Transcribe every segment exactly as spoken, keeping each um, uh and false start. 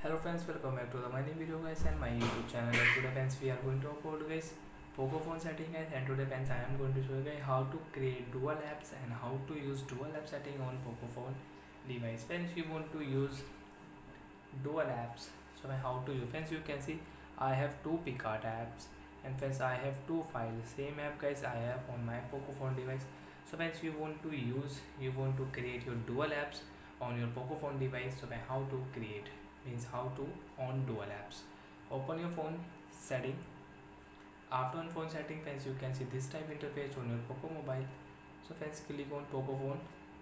Hello friends, welcome back to the my new video guys and my YouTube channel. And today friends we are going to upload guys Poco phone setting guys, and today friends I am going to show you guys how to create dual apps and how to use dual app setting on Poco phone device. Friends, you want to use dual apps, so how to use? Friends, you can see I have two Picart apps, and friends I have two files. Same app guys I have on my Poco phone device. So friends, you want to use you want to create your dual apps on your Poco phone device. So how to create means how to on dual apps. Open your phone setting. After on phone setting friends, you can see this type interface on your Poco mobile. So friends, click on Poco phone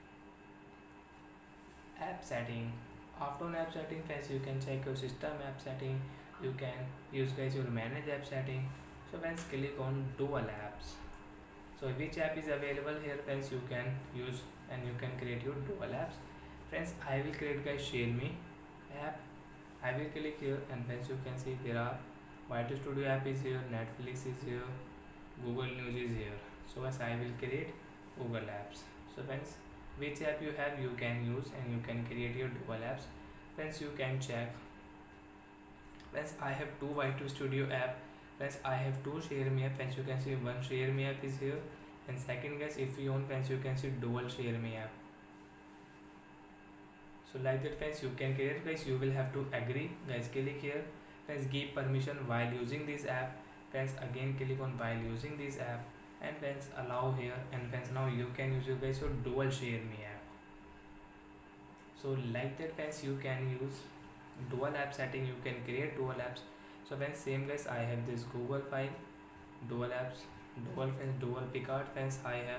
app setting. After on app setting friends, you can check your system app setting. You can use guys your manage app setting. So friends, click on dual apps. So which app is available here friends, you can use and you can create your dual apps. Friends, I will create guys ShareMe app. I will click here, and friends you can see there are Y two Studio app is here, Netflix is here, Google News is here. So as I will create Google apps. So friends, which app you have you can use and you can create your dual apps. Friends, you can check. Friends, I have two Y two Studio app. Friends, I have two ShareMe app. Friends, you can see one ShareMe app is here, and second guys if you own friends you can see dual ShareMe app. So like that friends, you can create guys. You will have to agree guys. Click here friends, give permission while using this app. Friends, again click on while using this app, and friends allow here, and friends now you can use your guys your dual ShareMe app. So like that friends, you can use dual app setting. You can create dual apps. So friends, same guys I have this Google file, dual apps, dual friends, dual Picart friends I have,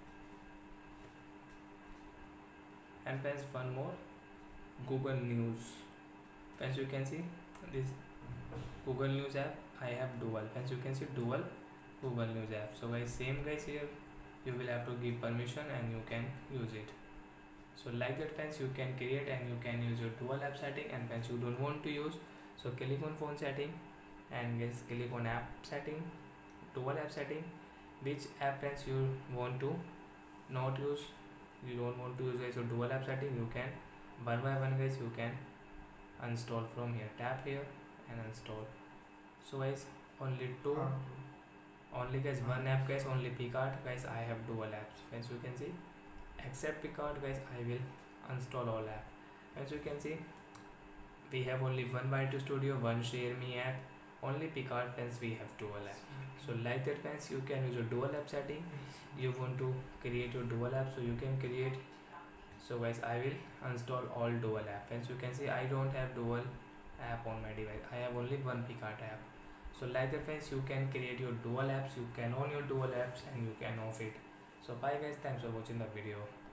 and friends one more Google News. Friends, you can see this Google News app I have dual. Friends, you can see dual Google News app. So guys, same guys here you will have to give permission and you can use it. So like that friends, you can create and you can use your dual app setting. And friends, you don't want to use, so click on phone setting, and guys click on app setting, dual app setting. Which app friends you want to not use, you don't want to use guys your dual app setting, you can one by one guys you can uninstall from here. Tap here and install. So guys, only two only guys one app guys, only Picart guys I have dual apps. Friends, you can see except Picart guys I will uninstall all app. As you can see we have only one Y two Studio, one ShareMe app, only Picart friends we have dual app. So like that friends, you can use your dual app setting. You want to create your dual app, so you can create. So guys, I will install all dual app. Friends, you can see I don't have dual app on my device. I have only one Picart app. So like that friends, you can create your dual apps. You can own your dual apps and you can off it. So bye guys, thanks for watching the video.